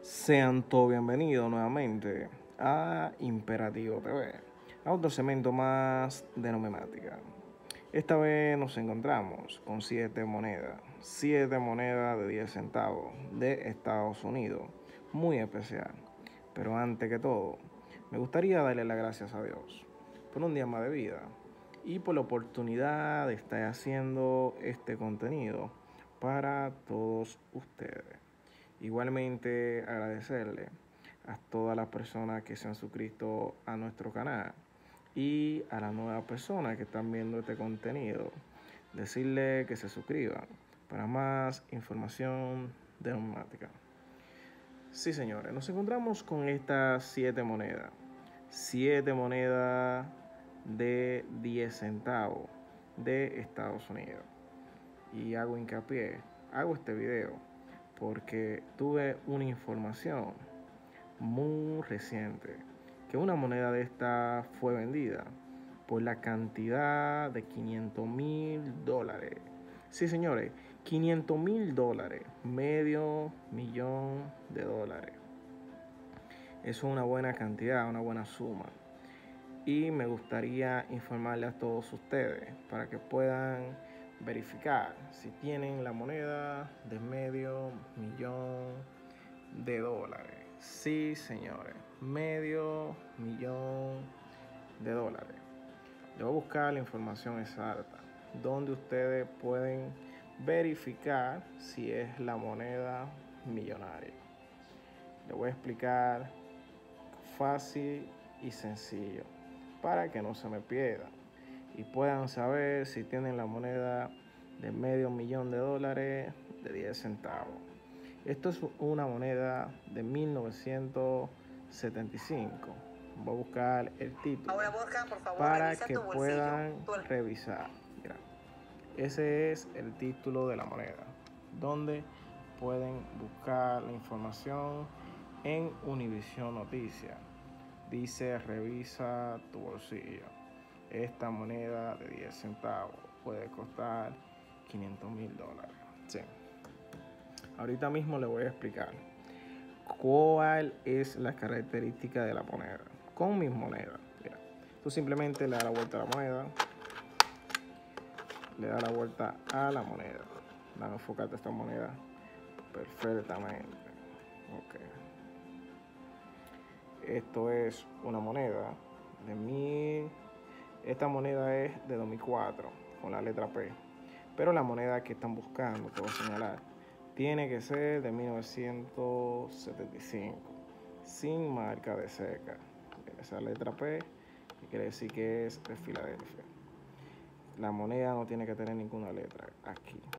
Sean todos bienvenidos nuevamente a Imperativo TV, a otro segmento más de numismática. Esta vez nos encontramos con 7 monedas de 10 centavos de Estados Unidos, muy especial. Pero antes que todo, me gustaría darle las gracias a Dios por un día más de vida y por la oportunidad de estar haciendo este contenido para todos ustedes. Igualmente agradecerle a todas las personas que se han suscrito a nuestro canal y a las nuevas personas que están viendo este contenido, decirle que se suscriban para más información de numismática. Sí, señores, nos encontramos con estas 7 monedas de 10 centavos de Estados Unidos. Y hago este video porque tuve una información muy reciente que una moneda de esta fue vendida por la cantidad de $500,000. Sí, señores, $500,000, medio millón de dólares. Eso es una buena cantidad, una buena suma. Y me gustaría informarle a todos ustedes para que puedan verificar si tienen la moneda de medio millón de dólares. Sí, señores, medio millón de dólares. Yo voy a buscar la información exacta donde ustedes pueden verificar si es la moneda millonaria. Les voy a explicar fácil y sencillo para que no se me pierdan y puedan saber si tienen la moneda de medio millón de dólares de 10 centavos. Esto es una moneda de 1975. Voy a buscar el título. Ahora, Borja, por favor, para revisa que tu bolsillo. puedan revisar. Mira, ese es el título de la moneda, donde pueden buscar la información en Univision Noticias. Dice: revisa tu bolsillo. Esta moneda de 10 centavos puede costar $500,000. Sí. Ahorita mismo le voy a explicar cuál es la característica de la moneda con mis monedas. Mira, tú simplemente le das la vuelta a la moneda, le das la vuelta a la moneda. Dame enfocarte esta moneda perfectamente. Ok. Esto es una moneda de 1000. Esta moneda es de 2004 con la letra P. Pero la moneda que están buscando, te voy a señalar, tiene que ser de 1975, sin marca de seca. Esa letra P quiere decir que es de Filadelfia. La moneda no tiene que tener ninguna letra aquí.